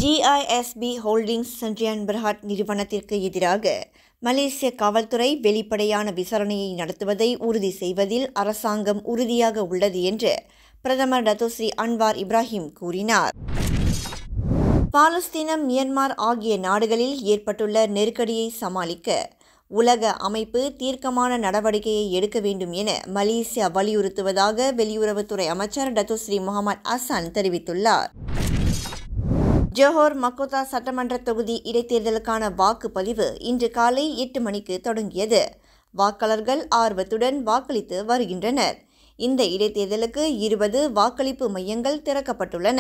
GISB holdings சன்ரியான் Berhad நிறுவனத்திற்கு எதிராக மலேசிய காவல்துறை வெளிப்படையான விசாரணையை நடத்துவதை உறுதி செய்வதில் அரசாங்கம் உறுதியாக உள்ளது என்று பிரதமர் டத்தோஸ்ரீ அன்வார் இப்ராஹிம் கூறினார். பாலஸ்தீனம், மியான்மர் ஆகிய நாடுகளில் ஏற்பட்டுள்ள நெருக்கடியை சமாளிக்க உலக அமைப்பு தீர்க்கமான நடவடிக்கையை எடுக்க வேண்டும் என மலேசியா வலியுறுத்துவதாக வெளியுறவுத்துறை அமைச்சர் டத்தோஸ்ரீ முகமது ஹசன் தெரிவித்துள்ளார். ஜோஹர் மக்கோத்தா சட்டமன்ற தொகுதி இடைத்தேர்தலுக்கான வாக்குப்பதிவு இன்று காலை 8 மணிக்கு தொடங்கியது. வாக்காளர்கள் ஆர்வத்துடன் வாக்களித்து வருகின்றனர். இந்த இடைத்தேர்தலுக்கு 20 வாக்களிப்பு மையங்கள் திறக்கப்பட்டுள்ளன.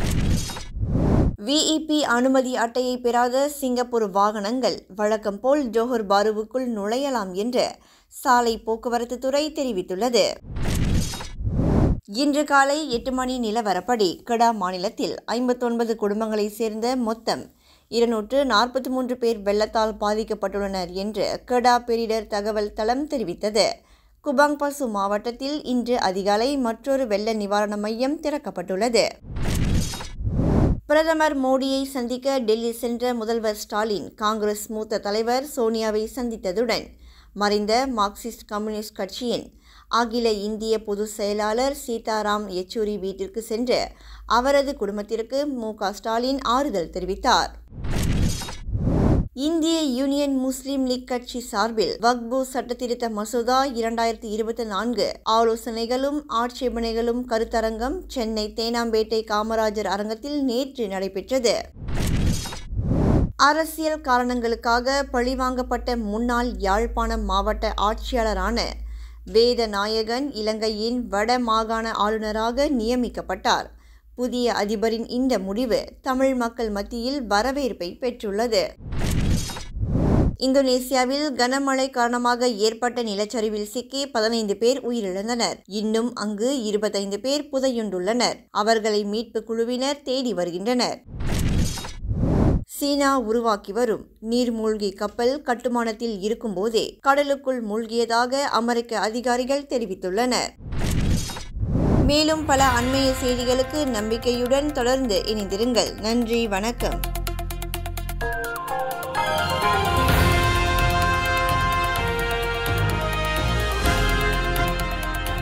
VEP அனுமதி அட்டையை பெறாத சிங்கப்பூர் வாகனங்கள் வழக்கம் போல் ஜோஹர் பாருவுக்குள் நுழையலாம் என்று சாலை போக்குவரத்து துறை தெரிவித்துள்ளது. இன்று காலை 8 மணி நிலவரப்படி கெடா மாநிலத்தில் 59 குடும்பங்களைச் சேர்ந்த மொத்தம் 243 பேர் வெள்ளத்தால் பாதிக்கப்பட்டுள்ளனர் என்று கெடா பேரிடர் தகவல் தளம் தெரிவித்தது. குபாங் பசு மாவட்டத்தில் இன்று அதிகாலை மற்றொரு வெள்ள நிவாரண மையம் திறக்கப்பட்டுள்ளது. பிரதமர் மோடியை சந்திக்க டெல்லி சென்ற முதல்வர் ஸ்டாலின் காங்கிரஸ் மூத்த தலைவர் சோனியாவை சந்தித்ததுடன் மறைந்த மார்க்சிஸ்ட் கம்யூனிஸ்ட் கட்சியின் அகில இந்திய பொதுச் செயலாளர் சீதாராம் யெச்சூரி வீட்டிற்கு சென்று அவரது குடும்பத்திற்கு மு.க. ஸ்டாலின் ஆறுதல் தெரிவித்தார். இந்திய யூனியன் முஸ்லிம் லீக் கட்சி சார்பில் வக்பு சட்டத்திருத்த மசோதா 2024 ஆலோசனைகளும் ஆட்சேபனைகளும் கருத்தரங்கம் சென்னை தேனாம்பேட்டை காமராஜர் அரங்கத்தில் நேற்று நடைபெற்றது. அரசியல் காரணங்களுக்காக பழிவாங்கப்பட்ட முன்னாள் யாழ்ப்பாணம் மாவட்ட ஆட்சியாளரான வேதநாயகன் இலங்கையின் வட மாகாண ஆளுநராக நியமிக்கப்பட்டார். புதிய அதிபரின் இந்த முடிவு தமிழ் மக்கள் மத்தியில் வரவேற்பை பெற்றுள்ளது. இந்தோனேசியாவில் கனமழை காரணமாக ஏற்பட்ட நிலச்சரிவில் சிக்கி 15 பேர் உயிரிழந்தனர். இன்னும் அங்கு 25 பேர் புதையுண்டுள்ளனர். அவர்களை மீட்பு குழுவினர் தேடி வருகின்றனர். சீனா உருவாக்கி வரும் நீர்மூழ்கி கப்பல் கட்டுமானத்தில் இருக்கும்போதே கடலுக்குள் மூழ்கியதாக அமெரிக்க அதிகாரிகள் தெரிவித்துள்ளனர். மேலும் பல அண்மைய செய்திகளுக்கு நம்பிக்கையுடன் தொடர்ந்து இணைந்திருங்கள். நன்றி, வணக்கம்.